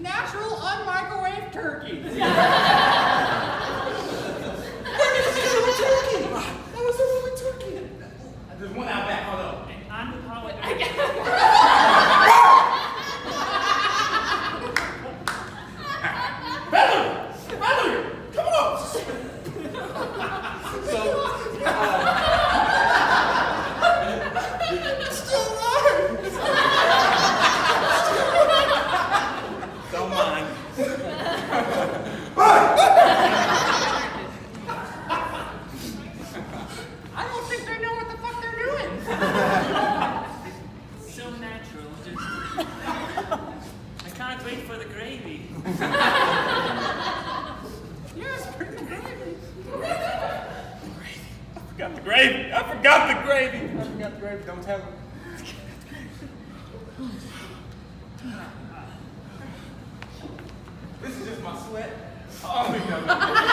natural, unmicrowaved turkey. Where did you get a turkey? That was the only turkey. There's one out back, hold on. I'm the poet. Valerie, come on. So, it's still alive. Don't mind. I don't think they know what the fuck they're doing. So natural. I can't wait for the gravy. Yes, bring the gravy. I forgot the gravy. I forgot the gravy. Don't tell him. This is just my sweat. Oh, no.